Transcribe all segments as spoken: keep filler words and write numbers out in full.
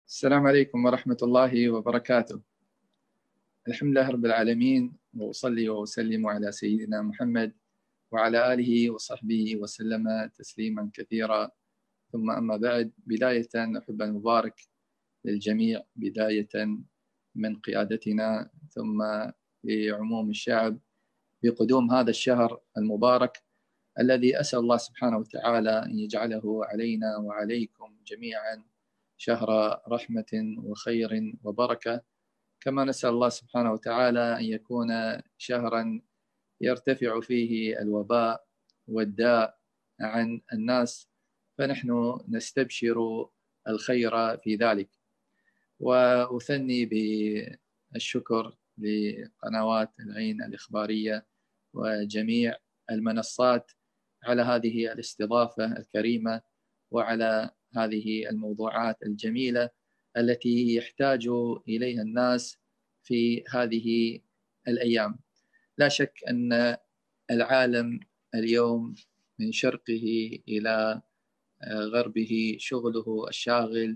السلام عليكم ورحمة الله وبركاته. الحمد لله رب العالمين، وأصلي وأسلم على سيدنا محمد وعلى آله وصحبه وسلم تسليما كثيرا. ثم أما بعد، بداية أحب أن أبارك للجميع، بداية من قيادتنا ثم لعموم الشعب بقدوم هذا الشهر المبارك الذي أسأل الله سبحانه وتعالى أن يجعله علينا وعليكم جميعا شهر رحمة وخير وبركة، كما نسأل الله سبحانه وتعالى أن يكون شهرا يرتفع فيه الوباء والداء عن الناس، فنحن نستبشر الخير في ذلك. وأثني بالشكر لقنوات العين الإخبارية وجميع المنصات على هذه الاستضافة الكريمة وعلى هذه الموضوعات الجميلة التي يحتاج إليها الناس في هذه الأيام. لا شك أن العالم اليوم من شرقه إلى غربه شغله الشاغل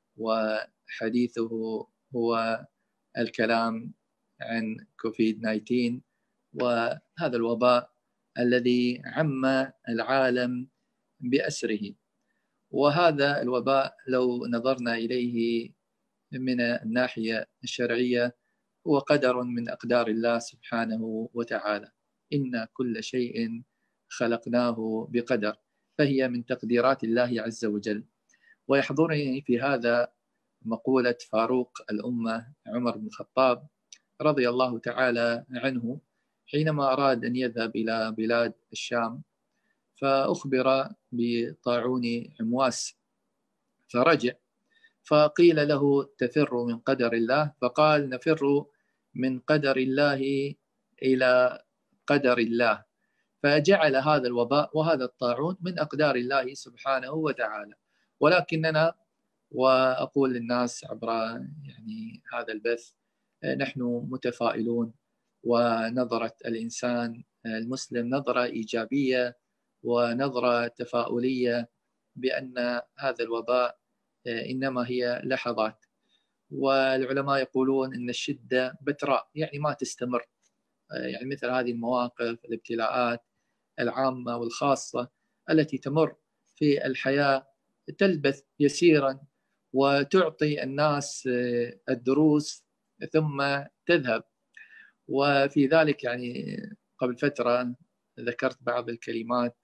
وحديثه هو الكلام عن كوفيد تسعة عشر، وهذا الوباء الذي عم العالم بأسره. وهذا الوباء لو نظرنا إليه من الناحية الشرعية هو قدر من أقدار الله سبحانه وتعالى. إن كل شيء خلقناه بقدر، فهي من تقديرات الله عز وجل. ويحضرني في هذا مقولة فاروق الأمة عمر بن الخطاب رضي الله تعالى عنه، حينما أراد أن يذهب إلى بلاد الشام فأخبر بطاعون عمواس فرجع، فقيل له تفر من قدر الله، فقال نفر من قدر الله إلى قدر الله. فجعل هذا الوباء وهذا الطاعون من أقدار الله سبحانه وتعالى. ولكننا، وأقول للناس عبر يعني هذا البث، نحن متفائلون، ونظرة الإنسان المسلم نظرة إيجابية ونظرة تفاؤلية بأن هذا الوباء إنما هي لحظات. والعلماء يقولون إن الشدة بتراء، يعني ما تستمر. يعني مثل هذه المواقف، الابتلاءات العامة والخاصة التي تمر في الحياة تلبث يسيرا وتعطي الناس الدروس ثم تذهب. وفي ذلك يعني قبل فترة ذكرت بعض الكلمات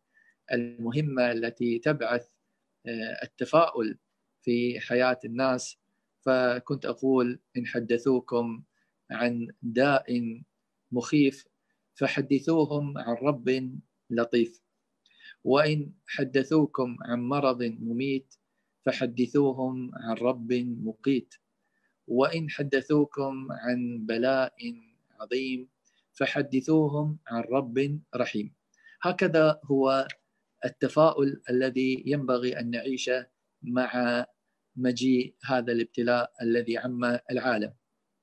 المهمة التي تبعث التفاؤل في حياة الناس، فكنت أقول إن حدثوكم عن داء مخيف فحدثوهم عن رب لطيف، وإن حدثوكم عن مرض مميت فحدثوهم عن رب مقيت، وإن حدثوكم عن بلاء عظيم فحدثوهم عن رب رحيم. هكذا هو التفاؤل الذي ينبغي أن نعيشه مع مجيء هذا الابتلاء الذي عم العالم.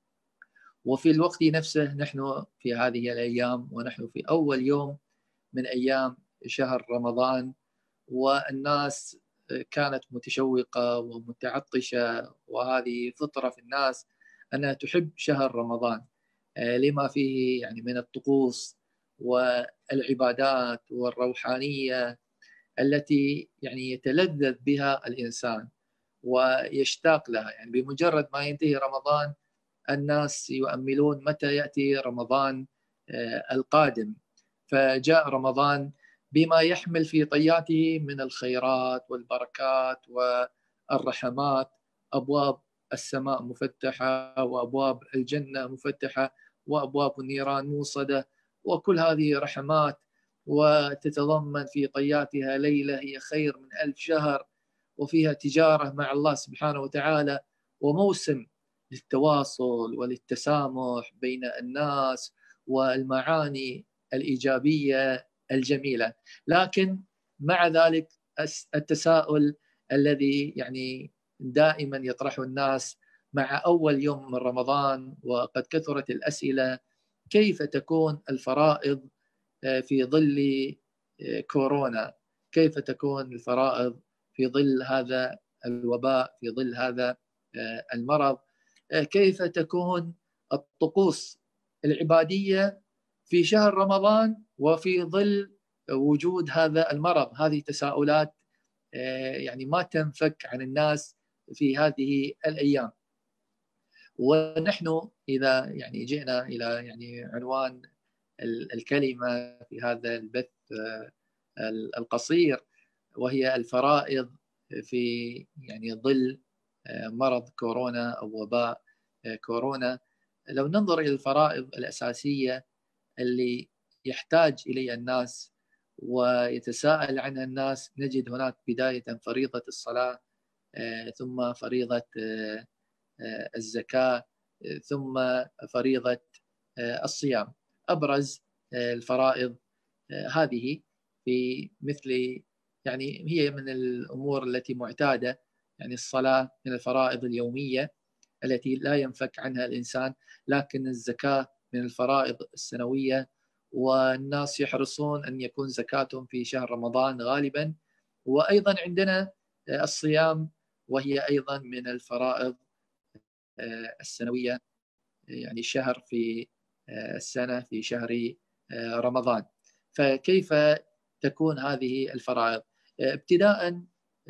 وفي الوقت نفسه نحن في هذه الأيام ونحن في أول يوم من أيام شهر رمضان، والناس كانت متشوقة ومتعطشة، وهذه فطرة في الناس أنها تحب شهر رمضان لما فيه يعني من الطقوس والعبادات والروحانية التي يعني يتلذذ بها الإنسان ويشتاق لها. يعني بمجرد ما ينتهي رمضان الناس يؤملون متى يأتي رمضان القادم. فجاء رمضان بما يحمل في طياته من الخيرات والبركات والرحمات، أبواب السماء مفتحة وأبواب الجنة مفتحة وأبواب النيران موصدة، وكل هذه رحمات، وتتضمن في طياتها ليلة هي خير من ألف شهر، وفيها تجارة مع الله سبحانه وتعالى، وموسم للتواصل وللتسامح بين الناس والمعاني الإيجابية الجميلة. لكن مع ذلك التساؤل الذي يعني دائما يطرحه الناس مع أول يوم من رمضان، وقد كثرت الأسئلة: كيف تكون الفرائض في ظل كورونا؟ كيف تكون الفرائض في ظل هذا الوباء، في ظل هذا المرض، كيف تكون الطقوس العبادية في شهر رمضان وفي ظل وجود هذا المرض. هذه تساؤلات يعني ما تنفك عن الناس في هذه الأيام. ونحن إذا يعني جئنا إلى يعني عنوان الكلمة في هذا البث القصير، وهي الفرائض في يعني ظل مرض كورونا أو وباء كورونا. لو ننظر إلى الفرائض الأساسية اللي يحتاج إليها الناس ويتساءل عنها الناس، نجد هناك بداية فريضة الصلاة، ثم فريضة الزكاة، ثم فريضة الصيام. أبرز الفرائض هذه في مثل يعني هي من الأمور التي معتادة، يعني الصلاة من الفرائض اليومية التي لا ينفك عنها الإنسان، لكن الزكاة من الفرائض السنوية، والناس يحرصون أن يكون زكاتهم في شهر رمضان غالبا. وأيضا عندنا الصيام، وهي أيضا من الفرائض السنوية، يعني شهر في السنة في شهر رمضان. فكيف تكون هذه الفرائض؟ ابتداء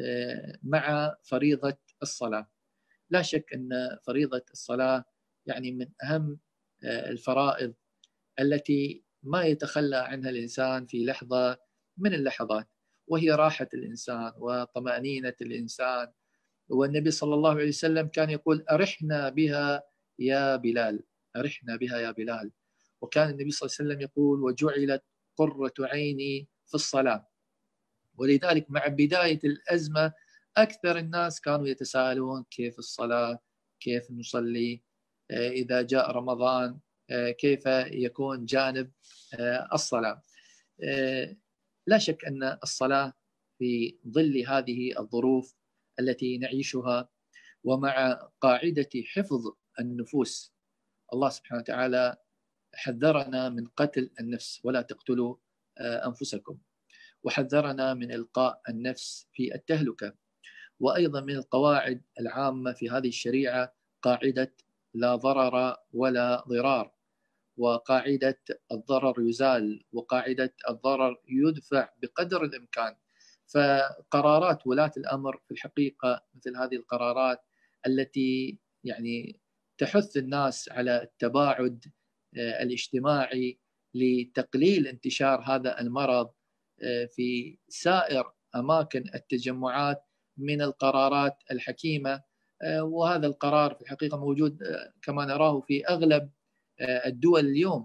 مع فريضة الصلاة. لا شك أن فريضة الصلاة يعني من أهم الفرائض التي ما يتخلى عنها الإنسان في لحظة من اللحظات، وهي راحة الإنسان وطمأنينة الإنسان. والنبي صلى الله عليه وسلم كان يقول: أرحنا بها يا بلال، أرحنا بها يا بلال. وكان النبي صلى الله عليه وسلم يقول: وجعلت قرة عيني في الصلاة. ولذلك مع بداية الأزمة أكثر الناس كانوا يتساءلون: كيف الصلاة؟ كيف نصلي؟ إذا جاء رمضان كيف يكون جانب الصلاة؟ لا شك أن الصلاة في ظل هذه الظروف التي نعيشها، ومع قاعدة حفظ النفوس، الله سبحانه وتعالى حذرنا من قتل النفس: ولا تقتلوا أنفسكم، وحذرنا من إلقاء النفس في التهلكة. وأيضا من القواعد العامة في هذه الشريعة قاعدة لا ضرر ولا ضرار، وقاعدة الضرر يزال، وقاعدة الضرر يدفع بقدر الإمكان. فقرارات ولاة الأمر في الحقيقة مثل هذه القرارات التي يعني تحث الناس على التباعد الاجتماعي لتقليل انتشار هذا المرض في سائر أماكن التجمعات، من القرارات الحكيمة. وهذا القرار في الحقيقة موجود كما نراه في أغلب الدول اليوم،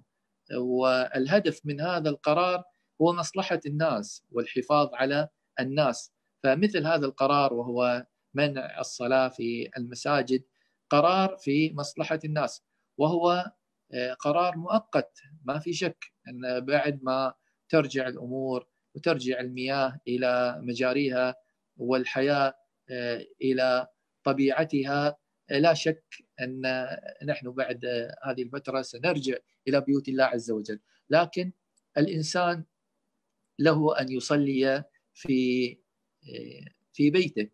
والهدف من هذا القرار هو مصلحة الناس والحفاظ على الناس. فمثل هذا القرار وهو منع الصلاة في المساجد قرار في مصلحة الناس، وهو قرار مؤقت ما في شك أن بعد ما ترجع الأمور وترجع المياه إلى مجاريها والحياة إلى طبيعتها، لا شك أن نحن بعد هذه الفترة سنرجع إلى بيوت الله عز وجل. لكن الإنسان له أن يصلي في في بيته،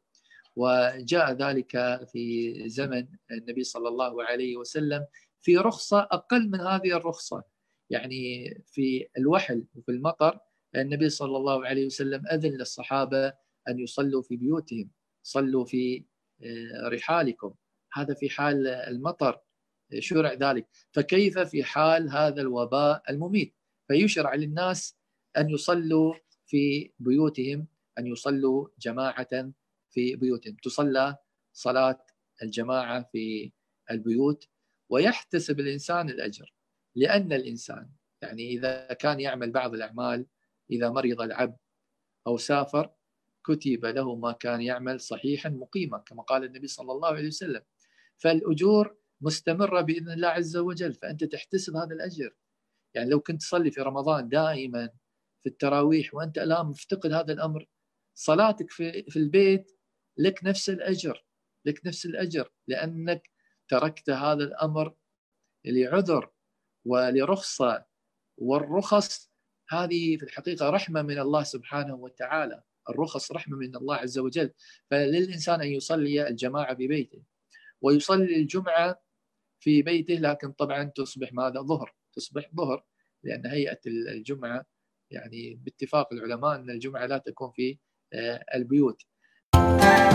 وجاء ذلك في زمن النبي صلى الله عليه وسلم في رخصة أقل من هذه الرخصة. يعني في الوحل وفي المطر النبي صلى الله عليه وسلم أذن للصحابة أن يصلوا في بيوتهم: صلوا في رحالكم. هذا في حال المطر شرع ذلك، فكيف في حال هذا الوباء المميت؟ فيشرع للناس أن يصلوا في بيوتهم، أن يصلوا جماعة في بيوتهم. تصلى صلاة الجماعة في البيوت ويحتسب الإنسان الأجر، لأن الإنسان يعني إذا كان يعمل بعض الأعمال، إذا مرض العبد أو سافر كتب له ما كان يعمل صحيحا مقيما، كما قال النبي صلى الله عليه وسلم. فالأجور مستمرة بإذن الله عز وجل، فأنت تحتسب هذا الأجر. يعني لو كنت تصلي في رمضان دائما في التراويح وأنت الآن مفتقد هذا الأمر، صلاتك في في البيت لك نفس الأجر، لك نفس الأجر، لأنك تركت هذا الأمر لعذر ولرخصة. والرخص هذه في الحقيقة رحمة من الله سبحانه وتعالى، الرخص رحمة من الله عز وجل. فللإنسان أن يصلي الجماعة ببيته. ويصلي الجمعة في بيته، لكن طبعا تصبح ماذا؟ ظهر، تصبح ظهر، لأن هيئة الجمعة يعني باتفاق العلماء أن الجمعة لا تكون في البيوت.